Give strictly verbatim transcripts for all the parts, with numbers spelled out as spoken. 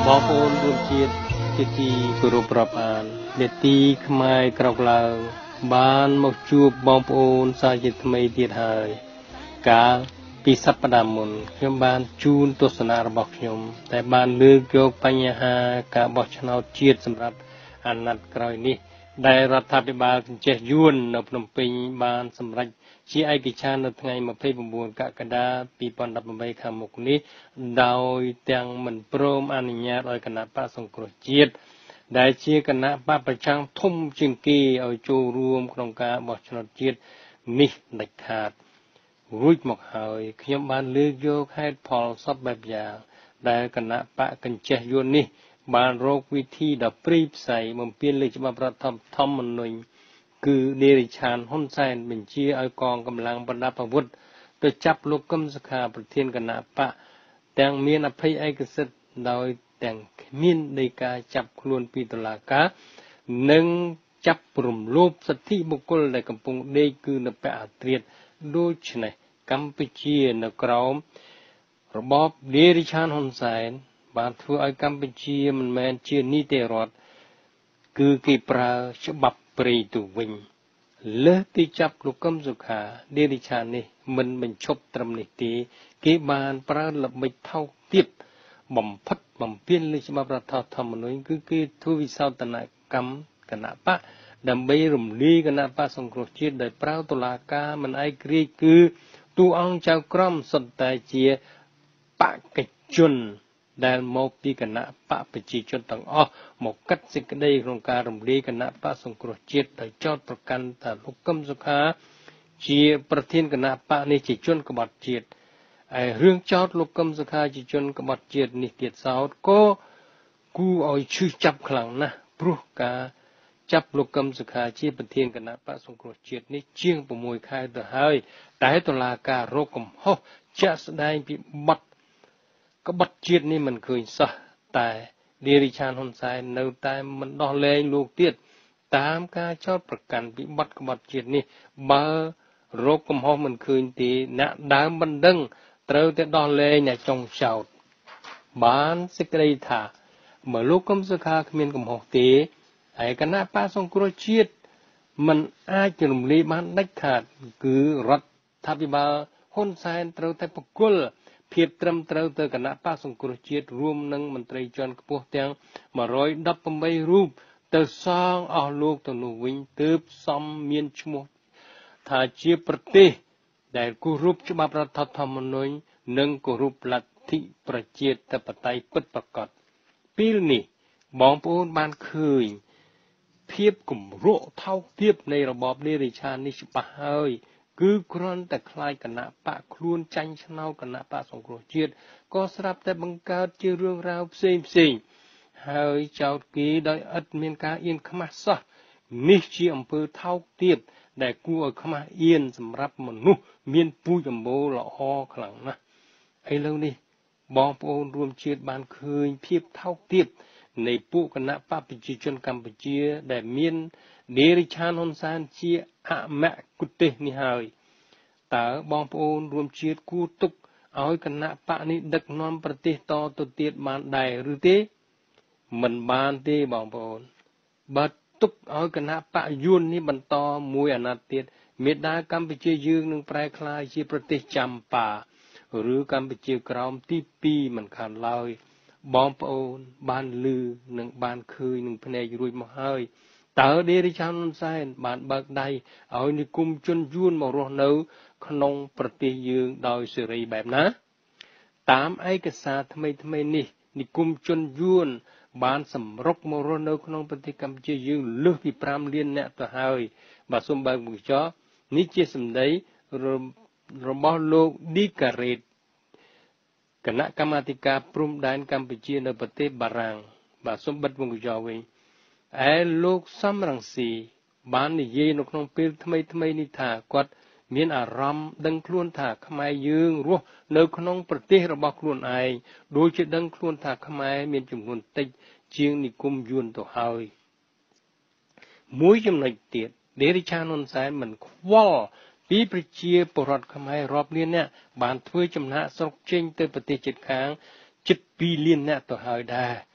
បងប្អូនរួមជាតិជាទីគោរពរាប់អាននេតិខ្មែរក្រោកឡើងបានមកជួបបងប្អូនសាជាថ្មីទៀតហើយកាលពីសប្តាហ៍មុនខ្ញុំបានជូនទស្សនៈរបស់ខ្ញុំតែបានលើកយកបញ្ហាការបោះឆ្នោតជាតិសម្រាប់អាណត្តិក្រោយនេះដែលរដ្ឋាភិបាលកញ្ចេះយួននៅភ្នំពេញបានសម្រេចជាឯកច្ឆានៅថ្ងៃម្ភៃ៩កក្កដាពីរពាន់ដប់ប្រាំបីខាងមុខនេះដោយទាំងមិនព្រមអនុញ្ញាតឲ្យគណៈបកសង្គ្រោះជាតិដែលជាគណៈបកប្រឆាំងធំជាងគេឲ្យចូលរួមក្នុងការបោះឆ្នោតជាតិនេះដាច់ខាតរួចមកហើយខ្ញុំបានលើកយកហេតុផលសពបែបយ៉ាងដែលគណៈបកកញ្ចេះយួននេះបានរកវិធីដ៏ព្រៃផ្សៃបំពានលើច្បាប់រដ្ឋធម្មនុញ្ញគឺនារីឆានហ៊ុនសែនបញ្ជាឲ្យកងកម្លាំងប្រដាប់អាវុធទៅចាប់លោកកឹមសុខាប្រធានគណៈបកទាំងមានអភ័យឯកសិទ្ធិដោយទាំងគ្មានដីកាចាប់ខ្លួនពីតុលាការនិងចាប់រំលោភសិទ្ធិបុគ្គលដែលកំពុងដេកគឺនៅពាក់អាត្រៀតដូច្នេះកម្ពុជានៅក្រោមរបបនារីឆានហ៊ុនសែនបានធ្វើឲ្យកម្ពុជាមិនមែនជានីតិរដ្ឋគឺគេប្រើច្បាប់ព្រៃទៅវិញលើសពីចាប់លោកកឹមសុខានារីឆាននេះមិនបញ្ឈប់ត្រឹមនេះទេគេបានប្រើល្បិចថោកទាបបំផិតបំពានលើច្បាប់រដ្ឋធម្មនុញ្ញគឺគេធ្វើវិសោធនកម្មគណៈបកដើម្បីរំលាយគណៈបកសង្គ្រោះជាតិដោយប្រើតុលាការមិនឯករាជ្យគឺតួអង្គចៅក្រមសុទ្ធតែជាបកកិច្ចជនដែលមកពីគណៈបកប្រជាជនទាំងអស់មកកាត់សេចក្តីក្នុងការរំលាយគណៈបកសង្គ្រោះជាតិដោយចោទប្រកាន់ថាលោកកឹមសុខាជាប្រធានគណៈបកនេះជាជនក្បត់ជាតិហើយរឿងចោទលោកកឹមសុខាជាជនក្បត់ជាតិនេះទៀតសោតក៏គួរឲ្យឈឺចាប់ខ្លាំងណាស់ព្រោះការចាប់លោកកឹមសុខាជាប្រធានគណៈបកសង្គ្រោះជាតិនេះជាង៦ខែទៅហើយតែតុលាការរកកំហុសជាក់ស្ដែងពីបទក្បត់ជាតិនេះមិនឃើញសោះតែនារីឆានហ៊ុនសែននៅតែមិនដោះលែងលោកទៀតតាមការចោទប្រកាន់ពីបទក្បត់ជាតិនេះបើរកកំហុសមិនឃើញទេអ្នកដើមបណ្ដឹងត្រូវតែដោះលែងអ្នកចុងចោទបានសេចក្តីថាបើលោកកឹមសុខាគ្មានកំហុសទេហើយគណៈបកសង្គ្រោះជាតិមិនអាចរំលាយបានដាច់ខាតគឺរដ្ឋាភិបាលហ៊ុនសែនត្រូវតែប្រគល់ភាពត្រឹមត្រូវទៅគណៈបកសង្គ្រោះជាតិរួមនឹងមន្ត្រីជាន់ខ្ពស់ទាំងមួយរយដប់ប្រាំបីរូបទៅសងអស់លោកទៅនោះវិញទើបសមមានឈ្មោះថាជាប្រទេសដែលគោរពច្បាប់រដ្ឋធម្មនុញ្ញនិងគោរពលទ្ធិប្រជាធិបតេយ្យពិតប្រាកដពេលនេះបងប្អូនបានឃើញភាពគំរក់ថោកទាបនៃរបបនារីឆាននេះច្បាស់ហើយគឺគ្រាន់តែខ្លាចគណៈបកខ្លួនចាញ់ឆ្នោតគណៈបកសង្គ្រោះជាតិក៏ស្រាប់តែបង្កើតជារឿងរ៉ាវផ្សេងផ្សេងហើយចោទគេដោយឥតមានការអៀនខ្មាស់សោះនេះជាអំពើថោកទាបដែលគួរឲ្យខ្មាស់អៀនសម្រាប់មនុស្សមានពូជអម្បូរល្អខ្លាំងណាស់ឥឡូវនេះបងប្អូនរួមជាតិបានឃើញភាពថោកទាបនៃពួកគណៈបកប្រជាជនកម្ពុជាដែលមាននារីឆានហ៊ុនសែនជាអមគទេសនេះហើយតើបងប្អូនរួមជាតិគួរទុកឲ្យគណៈបកនេះដឹកនាំប្រទេសតទៅទៀតបានដែរឬទេមិនបានទេបងប្អូនបើទុកឲ្យគណៈបកយួននេះបន្តមួយអាណត្តិទៀតមេដាកម្ពុជាយើងនឹងប្រែក្លាយជាប្រទេសចម្ប៉ាឬកម្ពុជាក្រោមទីពីរមិនខានឡើយបងប្អូនបានឮនិងបានឃើញនឹងភ្នែករួចមកហើយតើនារីឆានហ៊ុនសែនបានបើកដៃឲ្យនិគមជនយួនមករស់នៅក្នុងប្រទេសយើងដោយសេរីបែបណាតាមឯកសារថ្មីថ្មីនេះនិគមជនយួនបានសម្រុកមករស់នៅក្នុងប្រទេសកម្ពុជាយើងលើសពីប្រាំលាននាក់ទៅហើយបាទសូមបើកមុខចោនេះជាសម្ដីរបស់លោកឌីការ៉េតគណៈកម្មាធិការព្រំដែនកម្ពុជានៅប្រទេសបារាំងបាទសូមបិទវងកញ្ចក់វិញឯលោកសំរងស៊ីបាននិយាយនៅក្នុងពេលថ្មីថ្មីនេះថាគាត់មានអារម្មណ៍ដឹងខ្លួនថាខ្មែរយើងរស់នៅក្នុងប្រទេសរបស់ខ្លួនឯងដូចជាដឹងខ្លួនថាខ្មែរមានចំនួនតិចជាងនិគមយួនទៅហើយមួយចំណុចទៀតនារីឆានហ៊ុនសែនមិនខ្វល់ពីប្រជាពលរដ្ឋខ្មែររាប់លាននាក់បានធ្វើចំណាកស្រុកចេញទៅប្រទេសជិតខាងជិតពីរលាននាក់ទៅហើយដែរ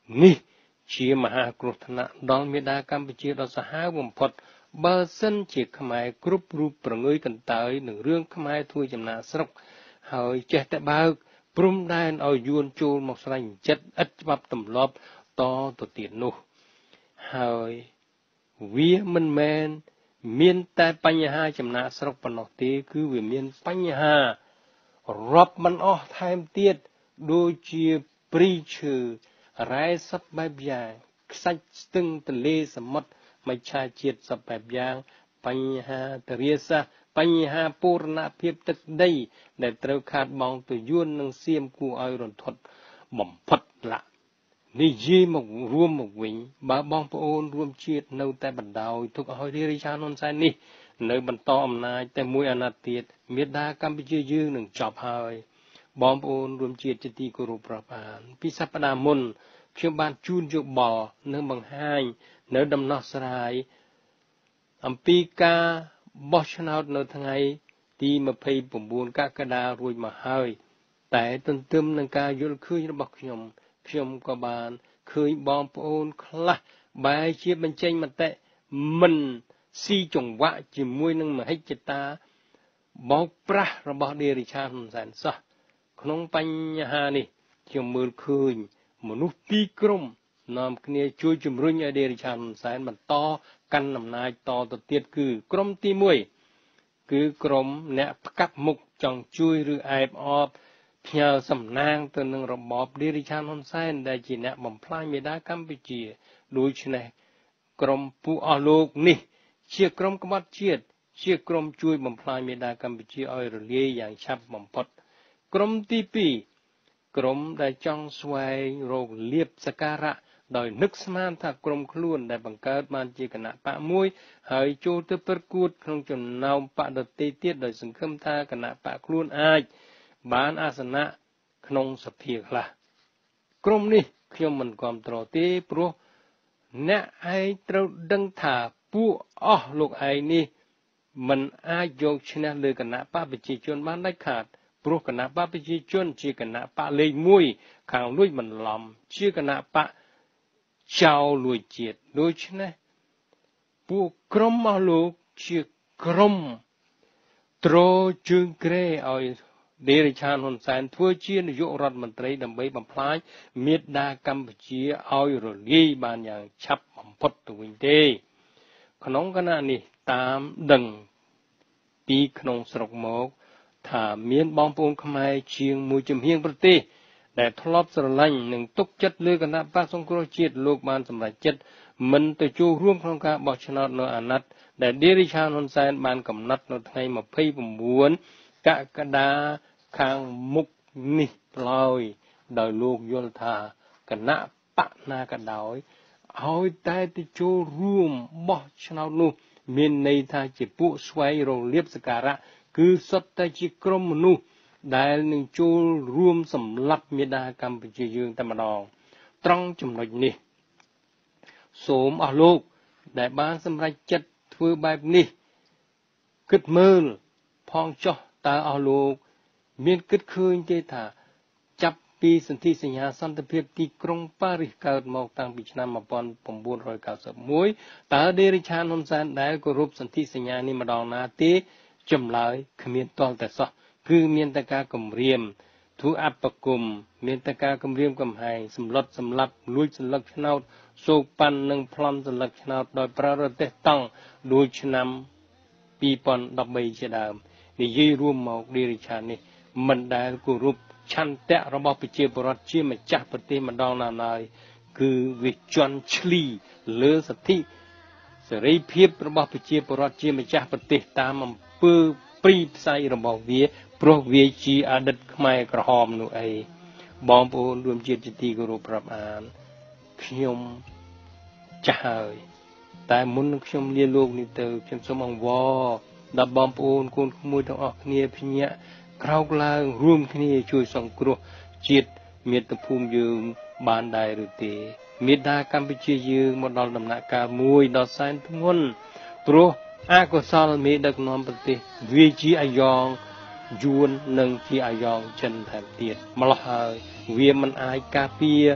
នេះជាមហាគ្រោះថ្នាក់ដល់មេដាកម្ពុជាដ៏សាហាវបំផុតបើសិនជាខ្មែរគ្រប់រូបប្រងើយកន្តើយនឹងរឿងខ្មែរធ្វើចំណាកស្រុកហើយចេះតែបើកព្រំដែនឲ្យយួនចូលមកស្រាញ់ចិត្តឥតច្បាប់ទម្លាប់តទៅទៀតនោះហើយវាមិនមែនមានតែបញ្ហាចំណាកស្រុកប៉ុណ្ណោះទេគឺវាមានបញ្ហារាប់មិនអស់ថែមទៀតដូចជាព្រីឈើរ៉ែសពបែបយ៉ាងខ្សាច់ស្ទឹងទន្លេសមុទ្រមច្ឆជាតិសពបែបយ៉ាងបញ្ហាទរាសាស្ត្របញ្ហាពូរណភាពទឹកដីដែលត្រូវខាតបង់ទៅយួននិងសៀមគួរឲ្យរន្ធត់បំផុតឡានិយាយមករួមមកវិញបើបងប្អូនរួមជាតិនៅតែបណ្ដោយទុកឲ្យរាជាហ៊ុនសែននេះនៅបន្តអំណាចតែមួយអាណត្តិទៀតមេដាកម្ពុជាយើងនឹងចប់ហើយបងប្អូនរួមជាតិជាទីគោរពរាប់អានពីសប្តាហ៍មុនខ្ញុំបានជូនយោបល់និងបង្ហាញនៅដំណោះស្រាយអំពីការបោះឆ្នោតនៅថ្ងៃទីម្ភៃ៩កក្កដារួចមកហើយតែទន្ទឹមនឹងការយល់ឃើញរបស់ខ្ញុំខ្ញុំក៏បានឃើញបងប្អូនខ្លះបែរជាបញ្ចេញមតិមិនស៊ីចង្វាក់ជាមួយនឹងមហិច្ឆតាបោកប្រាស់របស់ដេរិឆាហ៊ុនសែនសោះក្នុងបញ្ហានេះខ្ញុំមើលឃើញមនុស្សពីរក្រុមនាំគ្នាជួយជំរុញឲ្យដេរិឆាហ៊ុនសែនបន្តកាន់អំណាចតទៅទៀតគឺក្រុមទីមួយគឺក្រុមអ្នកផ្កាប់មុខចង់ជួយឬអែបអបផ្ញើសំណាងទៅនឹងរបបដេរិឆាហ៊ុនសែនដែលជាអ្នកបំផ្លាញមេដាកម្ពុជាដូច្នេះក្រុមពួកអស់លោកនេះជាក្រុមក្បត់ជាតិជាក្រុមជួយបំផ្លាញមេដាកម្ពុជាឲ្យរលាយយ៉ាងឆាប់បំផុតក្រុមទីពីរក្រុមដែលចង់ស្វែងរកលៀបសក្ការៈដោយនឹកស្មានថាក្រុមខ្លួនដែលបង្កើតបានជាគណៈបកមួយហើយចូលទៅប្រកួតក្នុងចំណោមបកដទៃទៀតដោយសង្ឃឹមថាគណៈបកខ្លួនអាចបានអាសនៈក្នុងសភាខ្លះក្រុមនេះខ្ញុំមិនគាំទ្រទេព្រោះអ្នកឯងត្រូវដឹងថាពួកអស់លោកឯងនេះមិនអាចយកឈ្នះលើគណៈបកប្រជាជនបានដាច់ខាតព្រោះគណៈបកប្រជាជនជាគណៈបកលេខមួយខាងលួចបន្លំជាគណៈបកចោលលួចជាតិដូច្នេះពួកក្រុមអស់លោកជាក្រុមត្រជើងក្រែឲ្យដេរិឆាហ៊ុនសែនធ្វើជានាយករដ្ឋមន្ត្រីដើម្បីបំផ្លាញមេដាកម្ពុជាឲ្យរលាយបានយ៉ាងឆាប់បំផុតទៅវិញទេក្នុងគណៈនេះតាមដឹងពីក្នុងស្រុកមកថាមានបងប្អូនខ្មែរជាងមួយជំហៀងប្រទេសដែលធ្លាប់ស្រឡាញ់និងទុកចិត្តលើគណៈបក្សសង្គ្រោះជាតិលោកបានសម្រេចចិត្តមិនទៅចូលរួមក្នុងការបោះឆ្នោតនៅអាណត្តិដែលដេរិឆាហ៊ុនសែនបានកំណត់នៅថ្ងៃម្ភៃ៩កក្កដាខាងមុខនេះឡើយដោយលោកយល់ថាគណៈបកណាក៏ដោយឲ្យតែទៅចូលរួមបោះឆ្នោតនោះមានន័យថាជាពួកស្វែងរកលៀបសក្ការៈគឺសុទ្ធតែជាក្រុមមនុស្សដែលនឹងចូលរួមសម្លាប់មេដាកម្ពុជាយើងតែម្ដងត្រង់ចំណុចនេះសូមអស់លោកដែលបានសម្រេចចិត្តធ្វើបែបនេះគិតមើលផងចុះតើអស់លោកមានគិតឃើញទេថាចាប់ពីសន្ធិសញ្ញាសន្តិភាពទីក្រុងប៉ារីសកើតមកតាំងពីឆ្នាំ១៩៩១តើដេរិឆាហ៊ុនសែនដែលគោរពសន្ធិសញ្ញានេះម្ដងណាទេចម្លើយគ្មានតល់តែសោះគឺមានតែការគំរាមធ្វើអបគមមានតែការគំរាមកំហែងសម្លុតសម្លាប់លួចសន្លឹកឆ្នោតសោកប៉ាន់និងប្លន់សន្លឹកឆ្នោតដោយប្រើរទេះតង់ដូចឆ្នាំពីរពាន់ដប់បីជាដើមនិយាយរួមមកដេរិឆានេះមិនដែលគោរពឆន្ទៈរបស់ប្រជាពលរដ្ឋជាម្ចាស់ប្រទេសម្ដងណាឡើយគឺវាជន់ឈ្លីលើសិទ្ធិសេរីភាពរបស់ប្រជាពលរដ្ឋជាម្ចាស់ប្រទេសតាមអំពើព្រីផ្សៃរបស់វាព្រោះវាជាអតីតខ្មែរក្រហមនោះអីបងប្អូនរួមជាតិជាទីគោរពរាប់អានខ្ញុំចាស់ហើយតែមុននឹងខ្ញុំលាលោកនេះទៅខ្ញុំសូមអង្វរដល់បងប្អូនកូនក្មួយទាំងអស់គ្នាភ្ញាក់ក្រោកឡើងរួមគ្នាជួយសង្គ្រោះជាតិមាតុភូមិយើងបានដែរឬទេមេដាកម្ពុជាយើងមកដល់ដំណាក់កាលមួយដ៏សែនធ្ងន់ព្រោះអកុសលមេដឹកនាំប្រទេសវាជាអាយ៉ងយួននិងជាអាយ៉ងចិនថែមទៀតម្ល៉េះហើយវាមិនអាចការពារ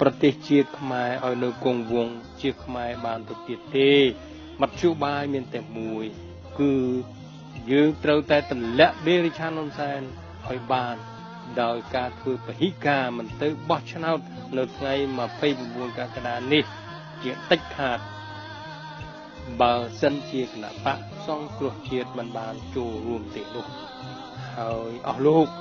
ប្រទេសជាតិខ្មែរឲ្យនៅគង់វង្សជាខ្មែរបានទៅទៀតទេមធ្យោបាយមានតែមួយគឺយើងត្រូវតែទម្លាក់បេរិឆានហ៊ុនសែនឲ្យបានដោយការធ្វើពហិការមិនទៅបោះឆ្នោតនៅថ្ងៃยี่สิบเก้ากក្កដានេះជាតិចខាតបើសិនជាគណៈបកសង្គ្រោះជាតិមិនបានចូលរួមទេនោះហើយអស់លោក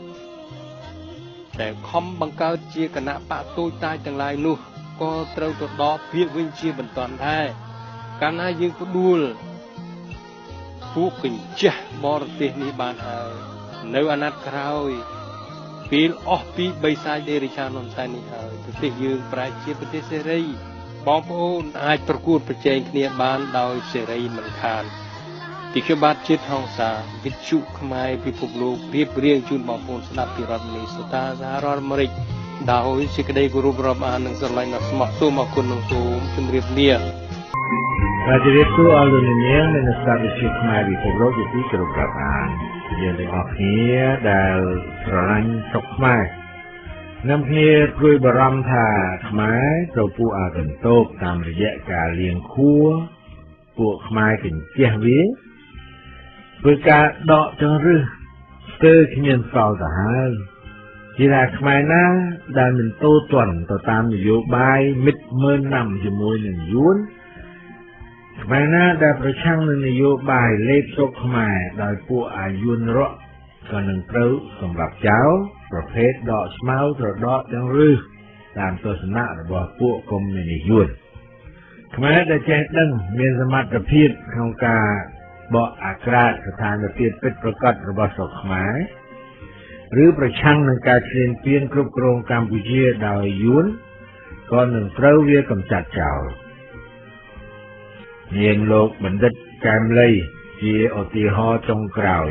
តែខំបង្កើតជាគណៈបកទូចតាចទាំងឡាយនោះក៏ត្រូវទៅដកពាក្យវិញជាបន្តដែរកាលណាយើងផ្ដួលពួកកញ្ចាស់បរទេសនេះបានហើយនៅអាណត្តិក្រោយពេលអស់ពីបិសាចដេរិឆានហ៊ុនសែននេះហើយប្រទេសយើងប្រែជាប្រទេសសេរីបងប្អូនអាចប្រកួតប្រជែងគ្នាបានដោយសេរីមិនខានទីខ្ញុំបាទជាតិហង្សាវិទ្យុខ្មែរពិភពលោករៀបរៀងជូនបងប្អូនស្ដាប់ពីរដ្ឋនីសូតាសហរដ្ឋអាមេរិកដោយសេចក្តីគោរពរាប់អាននិងស្រឡាញ់ដ៏ស្មោះសូមអរគុណនិងសូមជម្រាបលារាជរដ្ឋទូអលនីញនិងស្ដាប់វិទ្យុខ្មែរពិភពលោកជាទីគោរពរាប់អានយើងទាំងអស់គ្នាដែលស្រឡាញ់ស្រុកខ្មែរនាំគ្នាព្រួយបារម្ភថាខ្មែរត្រូវពួកអាកន្តោបតាមរយៈការលៀងខួរពួកខ្មែរកញ្ចេះវាធ្វើការដកចង្រឹះស្ទើរគ្មានសល់ទៅហើយជាថាខ្មែរណាដែលមិនទូទាត់ទៅតាមនយោបាយមិត្តមើលណាំជាមួយនឹងយួនខ្មែរណាដែលប្រឆាំងនឹងនយោបាយលេបស្រុកខ្មែរដោយពួកអាយួនរកក៏នឹងត្រូវសម្រាប់ចោលប្រភេទដកស្មៅត្រដកចង្រឹះតាមទស្សនៈរបស់ពួកកុម្មុយនីសយួនខ្មែរដែលចេះដឹងមានសមត្ថភាពក្នុងការបកអាក្រាតស្ថានភាពពិតប្រាកដរបស់ស្រុកខ្មែរឬប្រឆាំងនឹងការឈ្លានពានគ្រប់គ្រងកម្ពុជាដោយយួនក៏នឹងត្រូវវាកម្ចាត់ចោលនាងលោកបណ្ឌិតកែមលីជាឧទាហរណ៍ចុងក្រោយ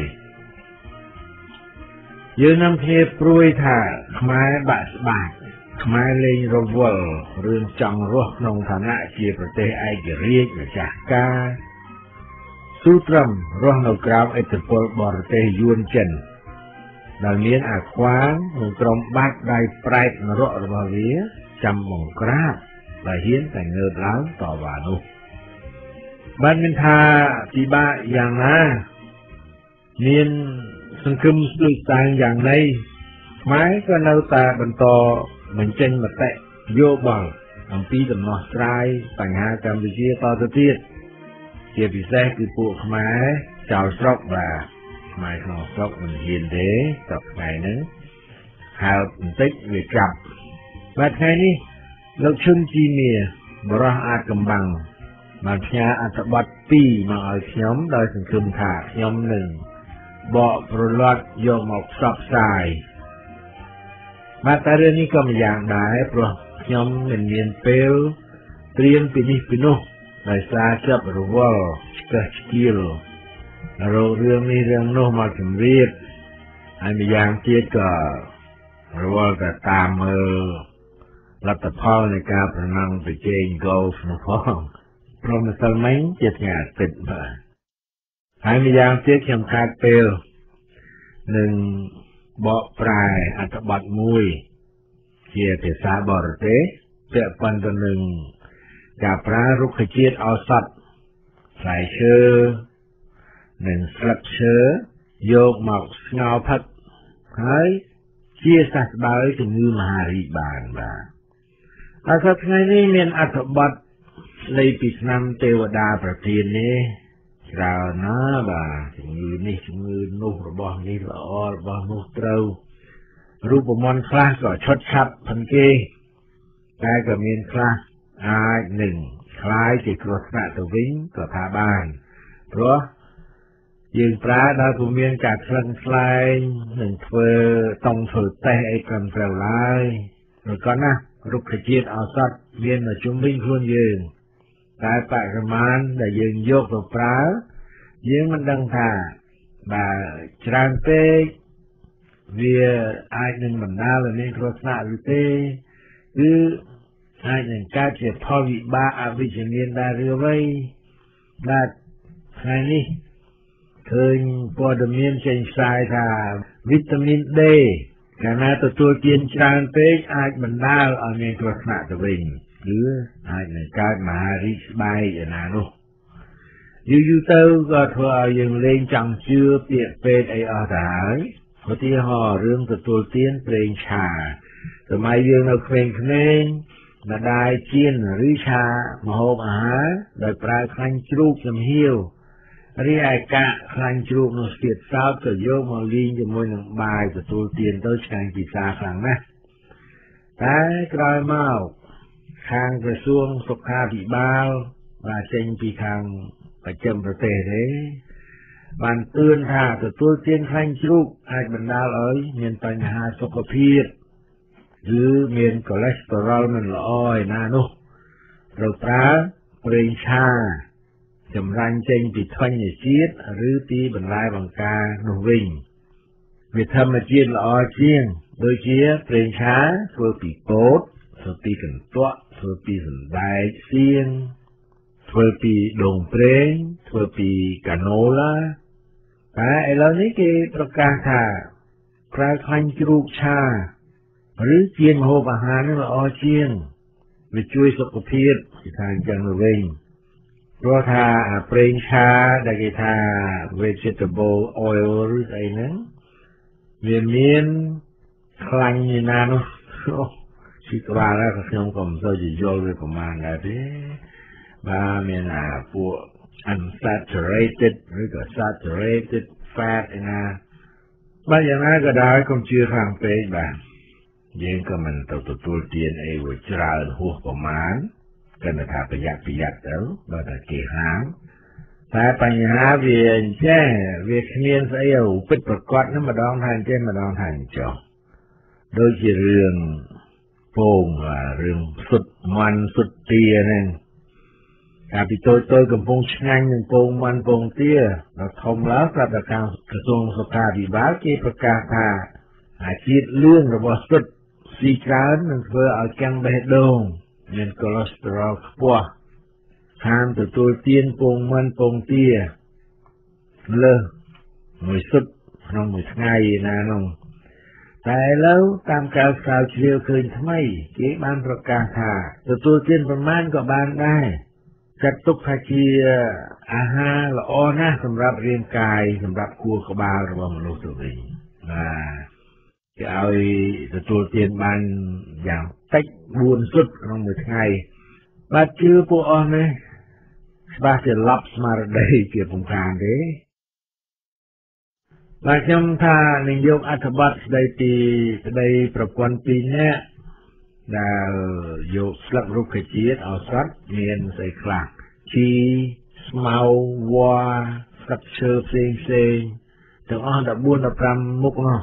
យើងនាំគ្នាព្រួយថាខ្មែរបាក់ស្បាក់ខ្មែរលែងរវល់រឿងចង់រស់ក្នុងឋានៈជាប្រទេសឯករាជ្យម្ចាស់ការស៊ូទ្រាំរស់នៅក្រោមឥទ្ធិពលបរទេសយួនចិនដែលមានអាខ្វាងនិងក្រុមបាត់ដៃប្រែកនរករបស់វាចាំបង្ក្រាបដែលហ៊ានតែងើបឡើងតវ៉ានោះបានមានថាពិបាកយ៉ាងណាមានសង្គមស្ដួយស្ដាងយ៉ាងណីខ្មែរក៏នៅតែបន្តបញ្ចេញមតិយោបល់អំពីដំណោះស្រាយបញ្ហាកម្ពុជាតទៅទៀតជាពិសេសគឺពួកខ្មែរចោលស្រុកបាទខ្មែរក្នុងស្រុកមិនហ៊ានទេតថ្ងៃហ្នឹងហើបបន្តិចវាចាប់បាទថ្ងៃនេះលោកឈុនជីមៀបរោះអាចកំបាំងបានផ្ញើអត្ថបទពីរមកឲ្យខ្ញុំដោយសង្ឃឹមថាខ្ញុំនឹងបកប្រឡាត់យកមកផ្សព្វផ្សាយបាទតែរឿងនេះក៏ម្យ៉ាងដែរព្រោះខ្ញុំមិនមានពេលត្រៀមពីនេះពីនោះដោយសារជាប់រវល់ឆ្កឹះឆ្កៀលរករឿងនេះរឿងនោះមកជម្រាបហើយម្យ៉ាងទៀតក៏រវល់តែតាមមើលលទ្ធផលនៃការប្រណាំងប្រជែង golf នោះផងព្រមម្សិលមិញជាថ្ងៃអាទិត្យបាទហើយម្យ៉ាងទៀតខ្ញុំខាតពេលនឹងបកប្រែអត្ថបទមួយជាភាសាបរទេសពាក់ព័ន្ធទៅនឹងការប្រើរុក្ខជាតិឱសថផ្លែឈើនិងស្លឹកឈើយកមកស្ងោរផឹកហើយជាសះស្បើយជំងឺមហារីកបានបាទហើយសប្តាហ៍ថ្ងៃនេះមានអត្ថបទនៃពីឆ្នាំទេវតាប្រធាននេះច្រើនណាស់បាទជំងឺនេះជំងឺនោះរបស់នេះល្អរបស់នោះត្រូវរូបមន្តខ្លះក៏ឈុតឆាប់ផិនគេតែក៏មានខ្លះអាចនឹងคล้ายជាគ្រោះថ្នាក់ទៅវិញក៏ថាបានព្រោះយើងប្រើដល់ពុំមានការខ្លាំងខ្លែងនឹងធ្វើតង់ធ្វើតេស្តអីត្រឹមត្រូវឡើយឬក៏ណារុក្ខជាតិឱសថមាននៅជុំវិញខ្លួនយើងតែបរិមាណដែលយើងយកទៅប្រើយើងមិនដឹងថាបើច្រើនពេកវាអាចនឹងបណ្ដាលឲ្យមានគ្រោះថ្នាក់ឬទេគឺអាចនឹងកើតជាផលវិបាកអវិជ្ជមានដែរឬអ្វីបាទថ្ងៃនេះឃើញព័ត៌មានចេញផ្សាយថាវីតាមីន D កាលណាទទួលទានច្រើនពេកអាចបណ្ដាលឲ្យមានគ្រោះថ្នាក់ទៅវិញឬអាចនឹងកើតមហារីកស្បែកឯណានោះយូរយូរទៅក៏ធ្វើឲ្យយើងលែងចង់ជឿពាក្យពេទ្យអីអស់ទៅហើយឧទាហរណ៍រឿងទទួលទានប្រេងឆាសម័យយើងនៅក្មេងៗម្ដាយជៀនឬឆាម្ហូបអាហារដោយប្រើខ្លាញ់ជ្រូកចំហៀវរីឯកាកខ្លាញ់ជ្រូកនោះស្ទាតសោតក៏យកមកលីងជាមួយនឹងបាយទទួលទានទៅឆ្ងាញ់ពិសាខ្លាំងណាស់តែក្រោយមកខាងក្រសួងសុខាភិបាលបានចេញពីខាងបច្ចឹមប្រទេសទេបានទឿនថាទទួលទានខ្លាញ់ជ្រូកអាចបណ្ដាលឲ្យមានបញ្ហាសុខភាពឬមានកូលេស្តេរ៉ុលមិនល្អឯណានោះត្រូវប្រើប្រេងឆាចម្រាញ់ចេញពីធ្មេញជាតិឬពីបន្លែបង្ការនោះវិញវាធម្មជាតិល្អជាងដូចជាប្រេងឆាធ្វើពីពោតធ្វើពីកន្ទក់ធ្វើពីសណ្ដែកសៀងធ្វើពីដូងប្រេងធ្វើពីកាណូឡាតែឥឡូវនេះគេប្រកាសថាប្រើខ្លាញ់ជ្រូកឆាឬជាម្ហូបអាហារនឹងល្អជាងវាជួយសុខភាពគេថាអញ្ចឹងទៅវិញព្រោះថាប្រេងឆាដែលគេថា vegetable oil ឬអីហ្នឹងវាមានខ្លាញ់ឯណានោះពីក្បាលហើយខ្ញុំក៏មិនសូវយល់វាប្រមាណដែរទេបាទមានអាពួក unsaturated ឬក៏ saturated fat ឯណាបាទយ៉ាងណាក៏ដោយកុំជឿខាងពេកបាទយើងក៏មិនទៅទទួលទានអីវាច្រើនហួសប្រមាណគិតថាប្រយ័ត្នប្រយ័ត្នទៅបើតែគេហាមតែបញ្ហាវាអញ្ចឹងវាគ្មានស្អីឲ្យពិតប្រកបនឹងម្ដងថាអញ្ចឹងម្ដងថាអញ្ចឹងដូចជារឿងពងរឿងសុទ្ធមាន់សុទ្ធទាហ្នឹងកាលពីតូចតូចកំពុងឆ្ងាញ់នឹងពងមាន់ពងទាដល់ធំឡើងប្រាប់ដល់ខាងក្រសួងសុខាភិបាលគេប្រកាសថាអាជាតិលឿងរបស់សុទ្ធស៊ីច្រើននឹងធ្វើឲ្យកាំងបេះដូងមានកូឡេស្តេរ៉ុលខ្ពស់ហាមទទួលទានពងមាន់ពងទាលើសមួយសុទ្ធក្នុងមួយថ្ងៃណានោះតែឥឡូវតាមការស្រាវជ្រាវឃើញថ្មីគេបានប្រកាសថាទទួលទានប្រមាណក៏បានដែរចាត់ទុកថាជាអាហារល្អណាស់សម្រាប់រាងកាយសម្រាប់ខួរក្បាលរបស់មនុស្សទៅវិញបាទគេឲ្យទទួលទានបានយ៉ាងតិចបួនសុទ្ធក្នុងមួយថ្ងៃបាទជឿពួកអស់នេះច្បាស់ជាឡប់ស្មារតីជាពំខានទេបាទខ្ញុំថានឹងយកអត្ថបទស្ដីពីប្តីប្រពន្ធពីរនាក់ដែលយកស្លឹករុក្ខជាតិឱសថមានស្អីខ្លះជីស្មៅវល្លិស្លឹកឈើផ្សេងផ្សេងទាំងអស់ដប់បួន ដប់ប្រាំមុខនោះ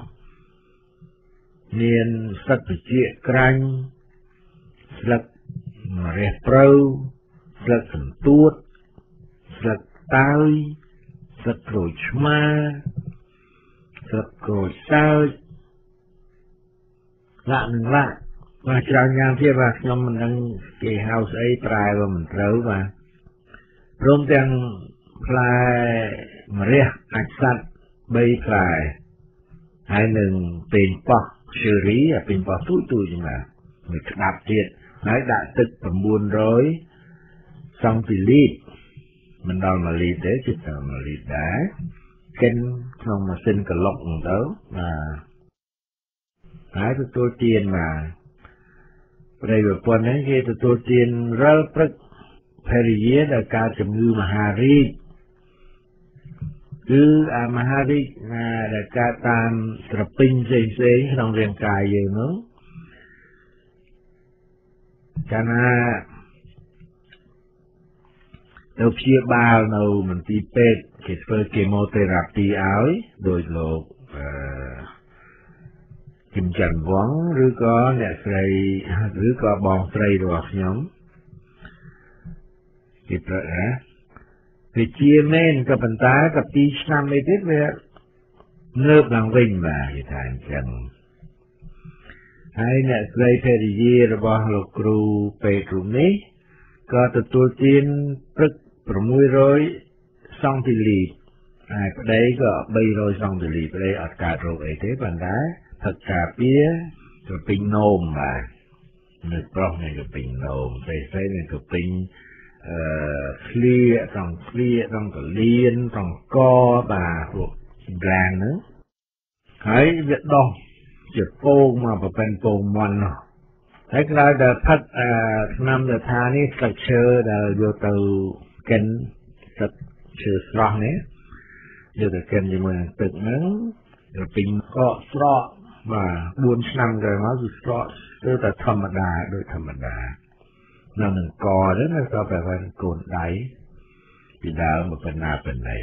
មានស្លឹកត្រចៀកក្រាញ់ស្លឹករះព្រៅស្លឹកសន្ទួតស្លឹកតើយស្លឹកក្រូចឆ្មាស្លឹកក្រូចសើចលាក់នឹងលាក់បាទច្រើនយ៉ាងទៀតបាទខ្ញុំមិនដឹងគេហៅស្អីប្រែក៏មិនត្រូវបាទព្រមទាំងផ្លែម្រះអាចសត្វបីផ្លែហើយនឹងពេញប៉ោះឈើរីអាពេញប៉ោះទូចទូចហ្នឹងបាទមួយក្តាប់ទៀតហើយដាក់ទឹក៩រយសង់ទីលីត្រមិនដល់មួយលីត្រទេជិតតែមួយលីត្រដែរកិនក្នុងម៉ាស៊ីនក្លុកហ្នឹងទៅបាទហើយទទួលទានបាទប្រិយប្រពន្ធហ្នឹងគេទទួលទានរាល់ព្រឹកភរិយាដែលកើតជំងឺមហារីកគឺអាមហារីកណាដែលកើតតាមត្រពេញផ្សេងផ្សេងក្នុងរាងកាយយើងនោះកាលណាទៅព្យាបាលនៅមន្ទីរពេទ្យគេធ្វើគីម៉ូថេរ៉ាពីឲ្យដោយលោកអឺគឹមច័ន្ទវងឬក៏អ្នកស្រីឬក៏បងស្រីរបស់ខ្ញុំគេប្រហែលវាជាមែនក៏ប៉ុន្តែក៏ពីរឆ្នាំនេះទៀតវាងើបឡើងវិញបាទគេថាអញ្ចឹងហើយអ្នកស្រីភរិយារបស់លោកគ្រូពេទ្យរូបនេះក៏ទទួលទានព្រឹក៦រយសង់ទីលីត្រហើយប្តីក៏បីរយសង់ទីលីត្រប្តីអត់កើតរោគអីទេប៉ុន្តែផឹកកាពៀទៅពេញនោមបាទនៅប្រុសនេះទៅពេញនោមពេលផ្សេងនេះទៅពេញអឺឃ្លៀត្រង់ឃ្លៀត្រង់កលៀនត្រង់កបាទពួកក្រានហ្នឹងហើយវាដោះជាពងមកប្រពែនពងមន់នោះហើយក្រោយដល់ផឹកអឺឆ្នាំទៅថានេះស្លឹកឈើដែលយកទៅកិនស្លឹកឈើស្រស់នេះយកទៅកិនជាមួយនឹងទឹកហ្នឹងទៅពេញកកស្រកបាទបួនឆ្នាំទៅមកគឺស្រកទៅតែធម្មតាដូចធម្មតានៅនឹងកទៅណាក៏ប្រហែលកូនដៃពីដើមមកបណ្ណាបណ្ណៃ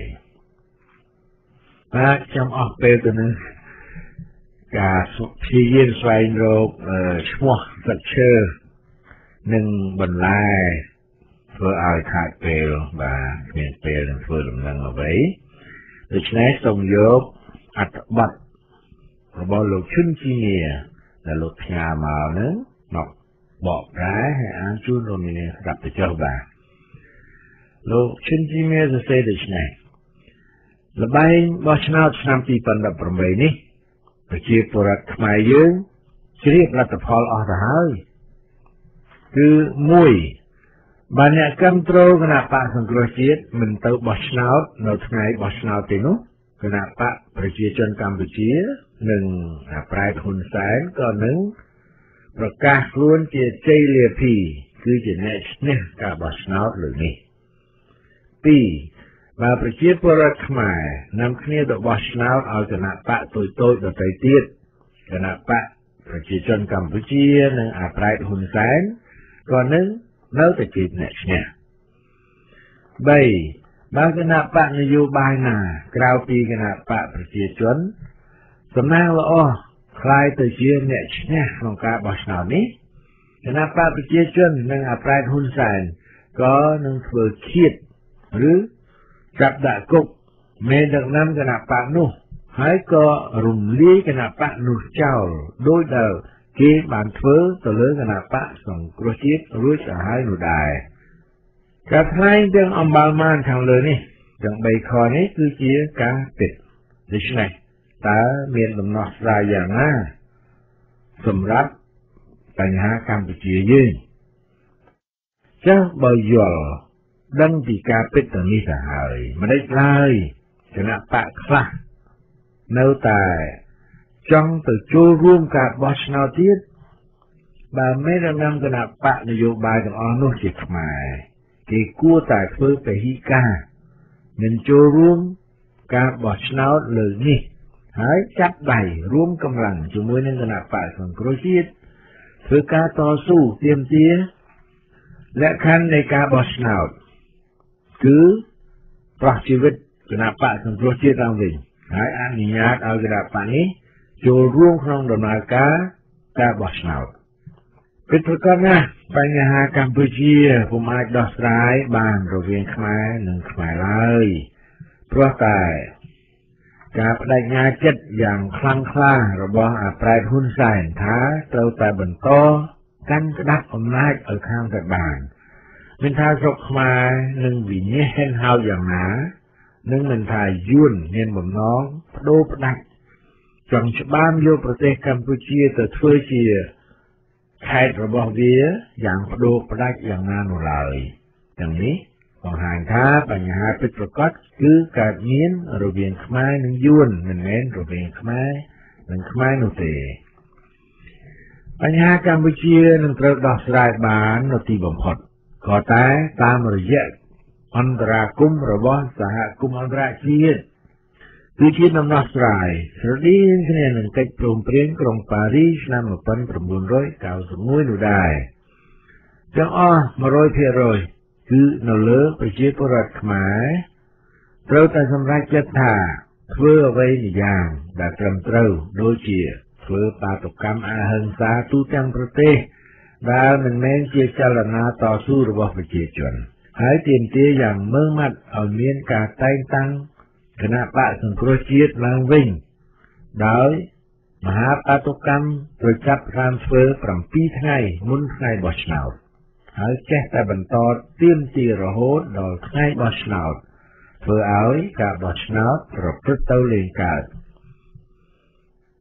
បាទខ្ញុំអស់ពេលទៅនឹងការព្យាយាមស្វែងរកឈ្មោះស្លឹកឈើនិងបន្លែធ្វើឲ្យខាតពេលបាទគ្មានពេលនឹងធ្វើដំណឹងអ្វីដូច្នេះសូមយកអត្ថបទរបស់លោកឈុនជីនីដែលលោកផ្ញើមកហ្នឹងមកបកប្រែឲ្យអានជូនលោកនាងស្ដាប់ទៅចុះបាទលោកឈុនជីនីសរសេរដូចនេះល្បែងបោះឆ្នោតឆ្នាំពីរពាន់ដប់ប្រាំបីនេះប្រជាពលរដ្ឋខ្មែរយើងជ្រាបលទ្ធផលអស់ទៅហើយគឺមួយបានអ្នកគ្រប់គ្រងគណៈបកសង្គ្រោះជាតិមិនទៅបោះឆ្នោតនៅថ្ងៃបោះឆ្នោតទេនោះគណៈបកប្រជាជនកម្ពុជានិងប្រែហ៊ុនសែនក៏នឹងប្រកាសខ្លួនជាជ័យលាភីគឺជាអ្នកឈ្នះការបោះឆ្នោតលើនេះពីរបើប្រជាពលរដ្ឋខ្មែរនាំគ្នាទៅបោះឆ្នោតឲ្យគណៈបកតូចតូចដទៃទៀតគណៈបកប្រជាជនកម្ពុជានិងអាប្រែតហ៊ុនសែនក៏នឹងនៅតែជាអ្នកឈ្នះបីបើគណៈបកនយោបាយណាក្រៅពីគណៈបកប្រជាជនសំណាងល្អខ្លាយទៅជាអ្នកឈ្នះក្នុងការបោះឆ្នោតនេះគណៈបកប្រជាជននិងអាប្រែតហ៊ុនសែនក៏នឹងធ្វើឃាតឬចាប់ដាក់គុកមេដឹកនាំគណៈបកនោះហើយក៏រំលាយគណៈបកនោះចោលដោយដែលគេបានធ្វើទៅលើគណៈបកសង្គ្រោះជាតិរួចទៅហើយនោះដែរការថ្លែងទាំងអំបាលម៉ានខាងលើនេះទាំងបីខនេះគឺជាការពិតដូច្នេះតើមានដំណោះស្រាយយ៉ាងណាសម្រាប់បញ្ហាកម្ពុជាយើងចាស់បើយល់ដឹងពីការពិតទាំងនេះទៅហើយមិនដេចឡើយគណៈបកខ្លះនៅតែចង់ទៅចូលរួមការបោះឆ្នោតទៀតបើមេដឹកនាំគណៈបកនយោបាយទាំងអស់នោះជាខ្មែរគេគួរតែធ្វើពហិការមិនចូលរួមការបោះឆ្នោតលើនេះហើយចាប់ដៃរួមកម្លាំងជាមួយនឹងគណៈបកសង្គ្រោះជាតិធ្វើការតស៊ូទាមទារលក្ខខណ្ឌនៃការបោះឆ្នោតគឺប្រោះជីវិតគណៈបកសង្គ្រោះជាតិឡើងវិញហើយអនុញ្ញាតឲ្យគណៈបកនេះចូលរួមក្នុងដំណើរការការបោះឆ្នោតពិតប្រាកដណាស់បញ្ហាកម្ពុជាពុំអាចដោះស្រាយបានរវាងខ្មែរនិងខ្មែរឡើយព្រោះតែការបដិញ្ញាចិត្តយ៉ាងខ្លាំងក្លារបស់អាប្រែតហ៊ុនសែនថាត្រូវតែបន្តកាន់ក្តាប់អំណាចឲ្យខាងតែបានមិនថាស្រុកខ្មែរនឹងវិនិច្ឆ័យហៅយ៉ាងណានឹងមិនថាយួនមានបំណងបដូរផ្ដាច់ចង់ច្បាមយកប្រទេសកម្ពុជាទៅធ្វើជាខេត្តរបស់វាយ៉ាងបដូរផ្ដាច់យ៉ាងណានោះឡើយទាំងនេះបង្ហាញថាបញ្ហាពិតប្រាកដគឺកើតមានរវាងខ្មែរនិងយួនមិនមែនរវាងខ្មែរនិងខ្មែរនោះទេបញ្ហាកម្ពុជានឹងត្រូវដោះស្រាយបាននៅទីបំផុតក៏តែតាមរយៈអន្តរាគមន៍របស់សហគមន៍អន្តរជាតិគឺជាដំណោះស្រាយស្រដៀងគ្នានឹងកិច្ចព្រមព្រៀងក្រុងប៉ារីសឆ្នាំmột nghìn chín trăm chín mươi mốtនោះដែរទាំងអស់một trăm phần trămគឺនៅលើប្រជាពលរដ្ឋខ្មែរត្រូវតែសម្រេចចិត្តថាធ្វើអ្វីម្យ៉ាងដែលត្រឹមត្រូវដូចជាធ្វើបាតុកម្មអហិង្សាទូទាំងប្រទេសដែលមិនមែនជាចលនាតស៊ូរបស់ប្រជាជនហើយទាមទារយ៉ាងម៉ឺងម៉ាត់ឲ្យមានការតែងតាំងគណៈបកសង្គ្រោះជាតិឡើងវិញដោយមហាបាតុកម្មត្រូវចាប់ផ្ដើមធ្វើ7ថ្ងៃមុនថ្ងៃបោះឆ្នោតហើយចេះតែបន្តទាមទាររហូតដល់ថ្ងៃបោះឆ្នោតធ្វើឲ្យការបោះឆ្នោតប្រព្រឹត្តទៅលេងកើត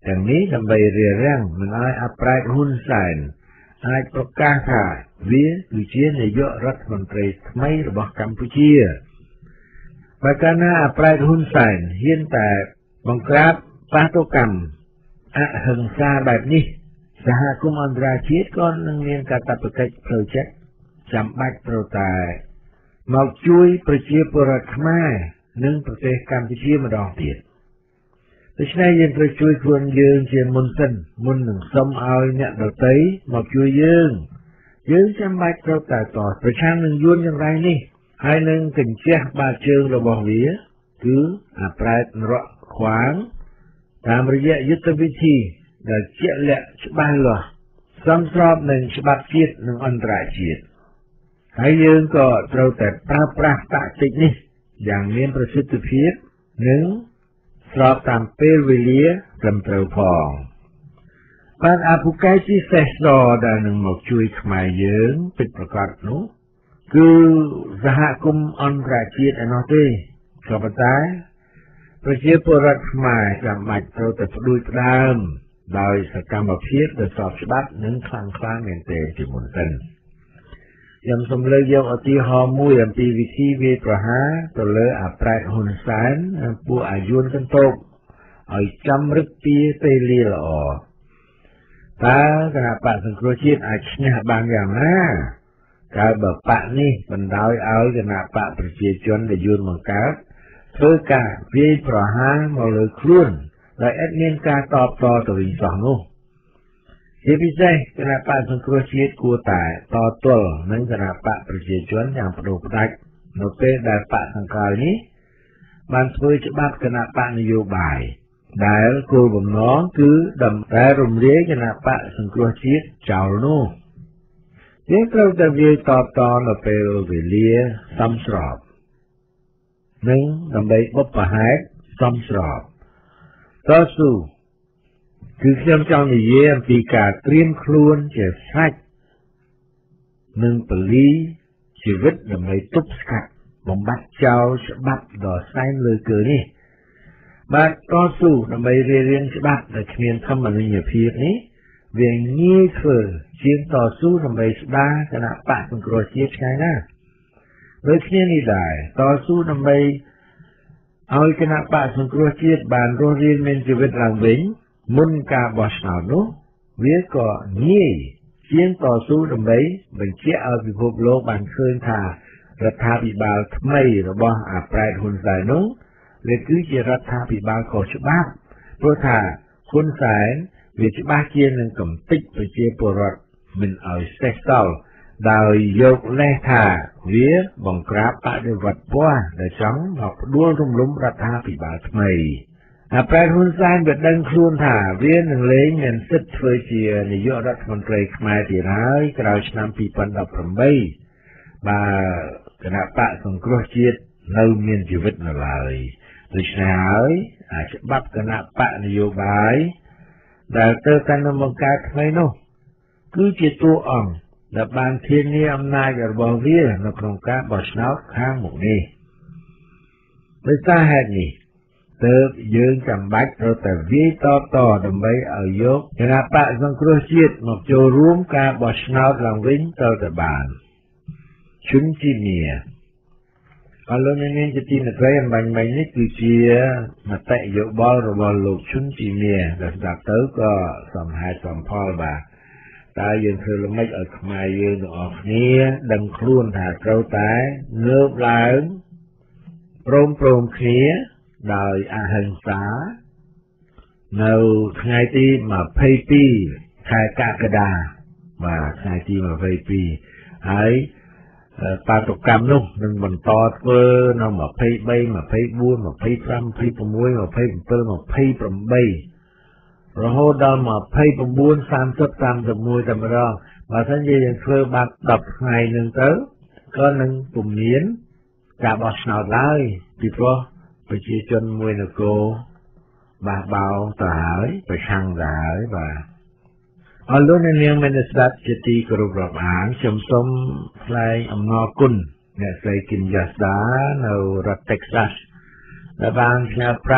ទាំងនេះដើម្បីរារាំងមិនឲ្យអប្រែតហ៊ុនសែនអាចប្រកាសថាវាគឺជានាយករដ្ឋមន្ត្រីថ្មីរបស់កម្ពុជាបើកាលណាអប្រែតហ៊ុនសែនហ៊ានតែបង្ក្រាបបាតុកម្មអហិង្សាបែបនេះសហគមន៍អន្តរជាតិក៏នឹងមានកាតព្វកិច្ចផ្លូវចិត្តចាំបាច់ត្រូវតែមកជួយប្រជាពលរដ្ឋខ្មែរនិងប្រទេសកម្ពុជាម្ដងទៀតដូច្នេះយើងត្រូវជួយខ្លួនយើងជាមុនសិនមុននឹងសុំឲ្យអ្នកដទៃមកជួយយើងយើងចាំបាច់ត្រូវតែតប្រឆាំងនឹងយួនយ៉ាងไรនេះហើយនឹងកញ្ជះបាតជើងរបស់វាគឺអាប្រែតនរកខ្វាងតាមរយៈយុទ្ធវិធីដែលជាក់លាក់ច្បាស់លាស់សមស្របនឹងច្បាប់ជាតិនិងអន្តរជាតិហើយយើងក៏ត្រូវតែប្រើប្រាស់តាក់ទិកនេះយ៉ាងមានប្រសិទ្ធភាពនិងស្របតាមពេលវេលាត្រឹមត្រូវផងបានអពុកែជាសេះសដែលនឹងមកជួយខ្មែរយើងពិតប្រាកដនោះគឺសហគមន៍អន្តរជាតិឯណោះទេក៏ប៉ុន្តែប្រជាពលរដ្ឋខ្មែរចាំបាច់ត្រូវតែផ្ដួចផ្ដើមដោយសកម្មភាពដែលស្របច្បាប់និងខ្លាំងខ្លាមែនទែនជាមុនសិនខ្ញុំសូមលើកយកឧទាហរណ៍មួយអំពីវិធីវាយប្រហារទៅលើអាប្រែតហ៊ុនសែននិងពួកអាយុនកន្តោបឲ្យចាំរឹកពីពេលលាល្អតើគណៈបកសង្គ្រោះជាតិអាចឈ្នះបានយ៉ាងណាកាលបើបកនេះបណ្ដោយឲ្យគណៈបកប្រជាជនដែលយួនបង្កើតធ្វើការវាយប្រហារមកលើខ្លួនដោយឥតមានការតបតទៅវិញសោះនោះជាពិសេសគណៈបកសង្គ្រោះជាតិគួរតែតទល់នឹងគណៈបកប្រជាជនយ៉ាងបដូរផ្ដាច់នៅពេលដែលបកសង្គ្រោះនេះបានធ្វើច្បាប់គណៈបកនយោបាយដែលគោលបំណងគឺដើម្បីរំលាយគណៈបកសង្គ្រោះជាតិចោលនោះយើងត្រូវតែវាយតបតនៅពេលវេលាសមស្របនិងដើម្បីបុព្វហេតុសមស្របតស៊ូគឺខ្ញុំចង់និយាយអំពីការត្រៀមខ្លួនជាស្រេចនិងពលីជីវិតដើម្បីទប់ស្កាត់បំបត្តិចោលច្បាប់ដ៏សែនលើគើនេះបាទតស៊ូដើម្បីរៀបរៀងច្បាប់ដែលគ្មានធម្មនុញ្ញភាពនេះវាងាយធ្វើជាងតស៊ូដើម្បីស្ដារគណៈបកសង្គ្រោះជាតិឆ្ងាយណាស់ដូចគ្នានេះដែរតស៊ូដើម្បីឲ្យគណៈបកសង្គ្រោះជាតិបានរស់រានមានជីវិតឡើងវិញមុនការបោះឆ្នោតនោះវាក៏ងាយជាងតស៊ូដើម្បីបញ្ជាក់ឲ្យពិភពលោកបានឃើញថារដ្ឋាភិបាលថ្មីរបស់អាប្រែតហ៊ុនសែននោះវាគឺជារដ្ឋាភិបាលខុសច្បាប់ព្រោះថាហ៊ុនសែនវាច្បាស់ជានឹងកំទេចប្រជាពលរដ្ឋមិនឲ្យសេះសល់ដោយយកលេសថាវាបង្ក្រាបបដិវត្តពណ៌ដែលចង់មកផ្ដួលរំលំរដ្ឋាភិបាលថ្មីអាប្រែតហ៊ុនសែនវាដឹងខ្លួនថាវានឹងលែងមានសិទ្ធិធ្វើជានាយករដ្ឋមន្ត្រីខ្មែរទៀតហើយក្រោយឆ្នាំពីរពាន់ដប់ប្រាំបីបើគណៈបកសង្គ្រោះជាតិនៅមានជីវិតនៅឡើយដូច្នេះហើយអាច្បាប់គណៈបកនយោបាយដែលទៅកាន់បង្កើតថ្មីនោះគឺជាតួអង្គដែលបានធានាអំណាចរបស់វានៅក្នុងការបោះឆ្នោតខាងមុខនេះដោយសារហេតុនេះទើបយើងចាំបាច់ត្រូវតែវាយតបតដើម្បីឲ្យយកគណៈបកសង្គ្រោះជាតិមកចូលរួមការបោះឆ្នោតឡើងវិញទៅតែបានជុនជីមៀអរលោកអ្នកនាងជាទីមេត្រីអំបញ្ញមិញនេះគឺជាមតិយោបល់របស់លោកជុនជីមៀដែលស្ដាប់ទៅក៏សមហេតុសមផលបាទតើយើងធ្វើល្មិចឲ្យខ្មែរយើងទាំងអស់គ្នាដឹងខ្លួនថាត្រូវតែងើបឡើងព្រមព្រមគ្នាដោយអហិង្សានៅថ្ងៃទីម្ភៃពីរខែកក្កដាបាទថ្ងៃទីម្ភៃពីរហើយបាតុកម្មនោះនឹងបន្តធ្វើនៅម្ភៃបី ម្ភៃបួន ម្ភៃប្រាំ ម្ភៃ៦ ម្ភៃ៧ ម្ភៃ៨រហូតដល់ម្ភៃ៩ សាមសិប សាមសិបមួយតែម្ដងបើមិនជាយើងធ្វើបាត់ដប់ថ្ងៃនឹងទៅក៏នឹងពុំមានការបោះឆ្នោតឡើយពីព្រោះប្រជាជនមួយនគរបះបោរទៅហើយប្រឆាំងទៅហើយបាទអរលោកអ្នកនាងមានស្ដាប់ជាទីគោរពរាប់អានខ្ញុំសូមថ្លែងអំណរគុណអ្នកស្រីគឹមយ៉ាស្ដានៅរដ្ឋ Texas ដែលបានផ្ញើប្រាក់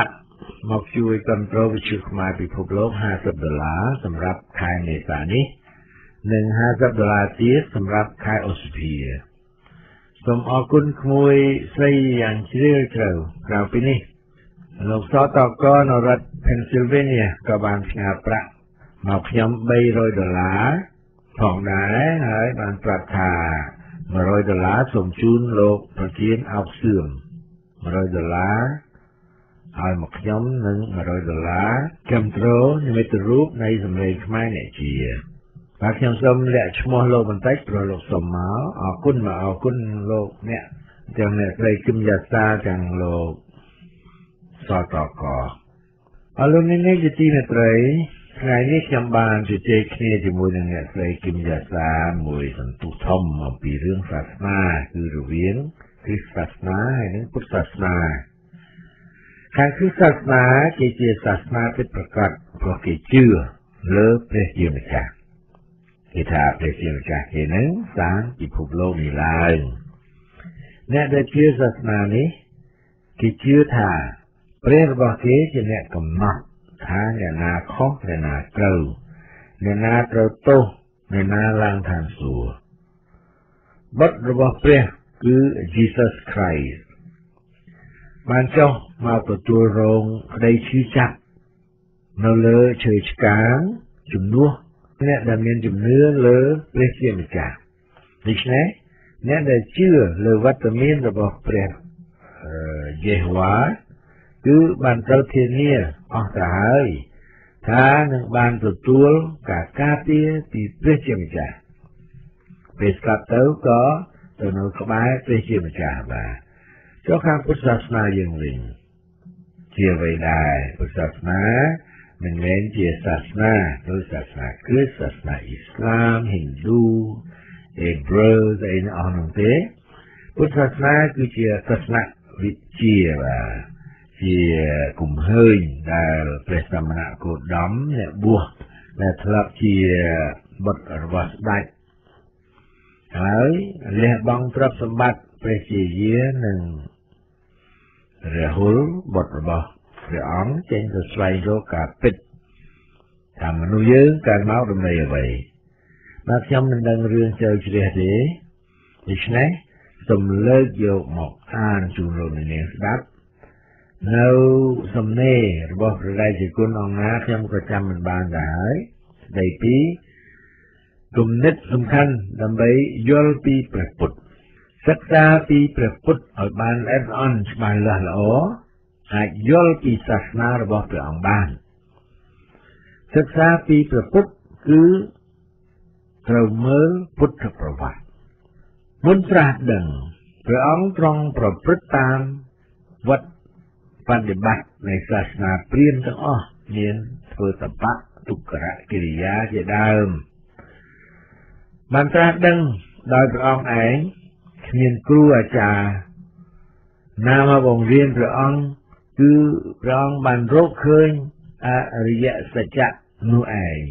មកជួយគ្រប់គ្រងវិទ្យុខ្មែរពិភពលោកห้าสิบដុល្លារសម្រាប់ខែមេសានេះនិងห้าสิบដុល្លារទៀតសម្រាប់ខែឧសភាសូមអរគុណក្មួយស្រីយ៉ាងជ្រាលជ្រៅក្រៅពីនេះលោកសតកនៅរដ្ឋ Pennsylvania ក៏បានផ្ញើប្រាក់មកខ្ញុំបីរយដុល្លារផងដែរហើយបានប្រាប់ថាមួយរយដុល្លារសូមជូនលោកប្រធានអោកសឿមមួយរយដុល្លារឲ្យមកខ្ញុំនឹងមួយរយដុល្លារគ្រប់គ្រងនិមិត្តរូបនៃសម្លេងខ្មែរអ្នកជាបាទខ្ញុំសូមលាក់ឈ្មោះលោកបន្តិចព្រោះលោកសុំមកអរគុណមកអរគុណលោកអ្នកទាំងអ្នកស្រីគឹមយ៉ាសាទាំងលោកសតកអរលោកនេះជាទីមេត្រីថ្ងៃនេះខ្ញុំបានជជែកគ្នាជាមួយនឹងអ្នកស្រីគឹមយ៉ាសាមួយសន្ទុះធំអំពីរឿងសាសនាគឺរវាងគ្រិស្តសាសនាហើយនិងពុទ្ធសាសនាខាងគ្រិស្តសាសនាគេជាសាសនាពិតប្រាកដព្រោះគេជឿលើព្រះជាម្ចាស់គេថាព្រះជាម្ចាស់គេនឹងសាងពិភពលោកនេះឡើងអ្នកដែលជឿសាសនានេះគេជឿថាព្រះរបស់គេជាអ្នកកំណត់ថាអ្នកណាខុសអ្នកណាត្រូវអ្នកណាត្រូវទោសអ្នកណាឡើងឋានសួគ៌បុត្ររបស់ព្រះគឺ Jesus Christ បានចុះមកទទួលរងក្តីឈឺចាប់នៅលើឈើឆ្កាងជំនួសអ្នកដែលមានជំនឿលើព្រះជាម្ចាស់ដូច្នេះអ្នកដែលជឿលើវត្តមានរបស់ព្រះយេហូវ៉ាគឺបានត្រូវធានាអស់ទៅហើយថានឹងបានទទួលការការពារពីព្រះជាម្ចាស់ពេលស្លាប់ទៅក៏ទៅនៅក្បែរព្រះជាម្ចាស់បាទចុះខាងពុទ្ធសាសនាយើងវិញជាអ្វីដែរពុទ្ធសាសនាមិនមែនជាសាសនាដូចសាសនាគ្រិស្តសាសនាអ៊ីស្លាមហិណ្ឌូអេប្រឺអីអស់នោះទេពុទ្ធសាសនាគឺជាសាសនាវិជ្ជាបាទជាគំហើញដែលព្រះសមណគោតមអ្នកបួសដែលធ្លាប់ជាបុត្ររបស់ស្ដេចហើយលះបង់ទ្រព្យសម្បត្តិព្រះជាយានិងរហូលបុត្ររបស់ព្រះអង្គចេញទៅស្វែងរកការពិតថាមនុស្សយើងកើតមកដើម្បីអ្វីបាទខ្ញុំមិនដឹងរឿងជ្រៅជ្រះទេដូច្នេះសូមលើកយកមកអានជូនលោកអ្នកនាងស្ដាប់នៅសំណេររបស់ព្រះរាជគុណអង្គណាខ្ញុំក៏ចាំមិនបានដែរស្ដីពីគំនិតសំខាន់ដើម្បីយល់ពីព្រះពុទ្ធសិក្សាពីព្រះពុទ្ធឲ្យបានល្អិតល្អន់ច្បាស់លាស់ល្អអាចយល់ពីសាសនារបស់ព្រះអង្គបានសិក្សាពីព្រះពុទ្ធគឺត្រូវមើលពុទ្ធប្រវត្តិមុនត្រាស់ដឹងព្រះអង្គទ្រង់ប្រព្រឹត្តតាមវត្តបដិបត្តិនៃសាសនាព្រាហ្មណ៍ទាំងអស់មានធ្វើតបៈទុក្ករកិរិយាជាដើមបានត្រាស់ដឹងដោយព្រះអង្គឯងគ្មានគ្រូអាចារ្យណាមកបង្រៀនព្រះអង្គគឺព្រះអង្គបានរកឃើញអរិយសច្ចៈនោះឯង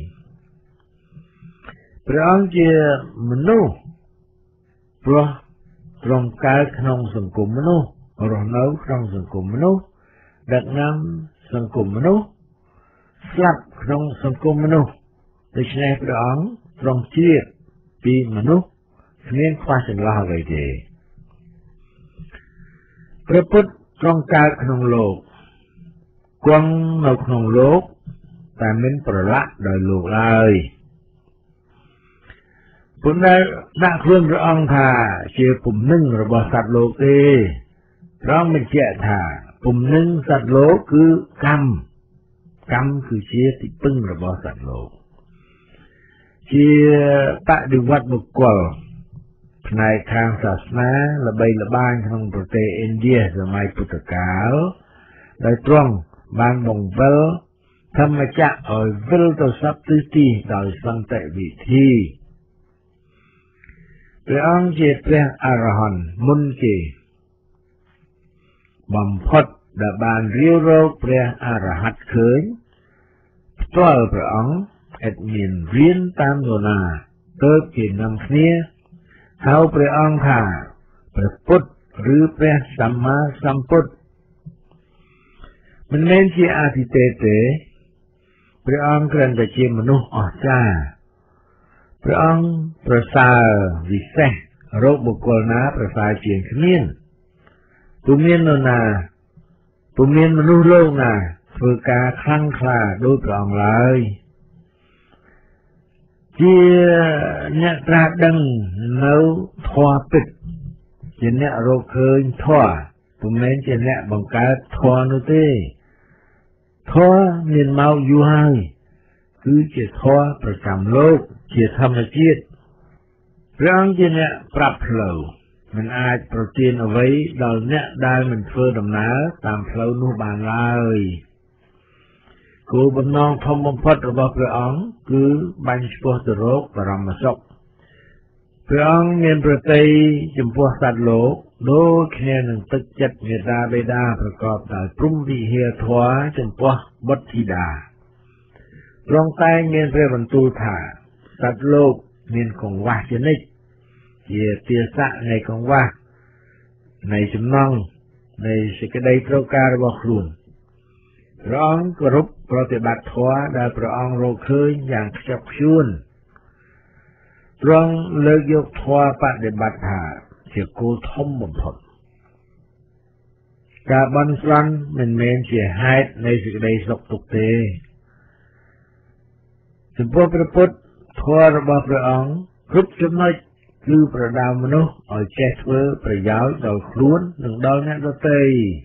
ព្រះអង្គជាមនុស្សព្រោះទ្រង់កើតក្នុងសង្គមមនុស្សរស់នៅក្នុងសង្គមមនុស្សដឹកនាំសង្គមមនុស្សស្លាប់ក្នុងសង្គមមនុស្សដូច្នេះព្រះអង្គទ្រង់ជ្រាបពីមនុស្សគ្មានខ្វះចន្លោះអ្វីទេព្រះពុទ្ធទ្រង់កើតក្នុងលោកគង់នៅក្នុងលោកតែមិនប្រឡាក់ដោយលោកឡើយពុទ្ធដែលដាក់ខ្លួនព្រះអង្គថាជាពុំនឹងរបស់សត្វលោកទេព្រះអង្គបញ្ជាក់ថាពុំនឹងសត្វលោកគឺកម្មកម្មគឺជាទីពឹងរបស់សត្វលោកជាបដិវត្តបុគ្គលផ្នែកខាងសាសនាល្បីល្បាញក្នុងប្រទេសឥណ្ឌាសម័យពុទ្ធកាលដោយទ្រង់បានបង្វិលធម្មចក្រឲ្យវិលទៅសពទិសទីដោយសន្តិវិធីព្រះអង្គជាព្រះអរហន្តមុនគេបំផុតដែលបានរាវរកព្រះអរហន្តឃើញផ្ទាល់ព្រះអង្គឥតមានរៀនតាមនរណាទើបគេនាំគ្នាហៅព្រះអង្គថាព្រះពុទ្ធឬព្រះសម្មាសម្ពុទ្ធមិនមែនជាអាទិទេពទេព្រះអង្គគ្រាន់តែជាមនុស្សអស្ចារ្យព្រះអង្គប្រសើរវិសេសរកបុគ្គលណាប្រសើរជាងគ្មានពុំមាននរណាពុំមានមនុស្សលោកណាធ្វើការខ្លាំងក្លាដូចព្រះអង្គឡើយជាអ្នកត្រាស់ដឹងនៅធម៌ពិតជាអ្នករកឃើញធម៌ពុំមែនជាអ្នកបង្កើតធម៌នោះទេធម៌មានមកយូរហើយគឺជាធម៌ប្រចាំលោកជាធម្មជាតិព្រះអង្គជាអ្នកប្រាប់ផ្លូវមិនអាចប្រទានអ្វីដល់អ្នកដែលមិនធ្វើដំណើរតាមផ្លូវនោះបានឡើយគោលបំណងធំបំផុតរបស់ព្រះអង្គគឺបាញ់ឆ្ពោះទៅរកបរមសុខព្រះអង្គមានប្រតិយចំពោះសត្វលោកដូចគ្នានឹងទឹកចិត្តមេត្តាបិតាប្រកបដោយព្រហ្មវិហារធម៌ចំពោះបុត្រធីតាទ្រង់តែងមានព្រះបន្ទូលថាសត្វលោកមានកង្វះជានិច្ចជាទាស័កនៃកង្វះនៃចំណងនៃសេចក្តីត្រូវការរបស់ខ្លួនព្រះអង្គគោរពប្រតិបត្តិធម៌ដែលព្រះអង្គរកឃើញយ៉ាងខ្ជាប់ខ្ជួនទ្រង់លើកយកធម៌បដិបត្តិថាជាគោលធំបំផុតការបន់ស្រន់មិនមែនជាហេតុនៃសេចក្តីសុខទុក្ខទេចំពោះព្រះពុទ្ធធម៌របស់ព្រះអង្គគ្រប់ចំណុចគឺប្រដៅមនុស្សឲ្យចេះធ្វើប្រយោជន៍ដល់ខ្លួននិងដល់អ្នកដទៃ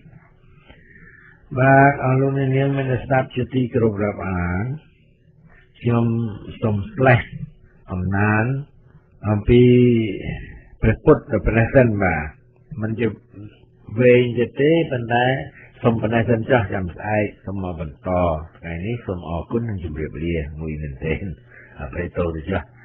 បាទអរលោកអ្នកនាងមានស្ដាប់ជាទីគោរពរាប់អានខ្ញុំសូមស្លេះអំណានអំពីព្រះពុទ្ធព្រះសិនបាទមិនជាវែងទេទេប៉ុន្តែសូមប៉ុណ្ណេះសិនចុះចាំស្អែកសូមមកបន្តថ្ងៃនេះសូមអរគុណនិងជម្រាបលាមួយមែនទែនអរព្រៃតូចចុះ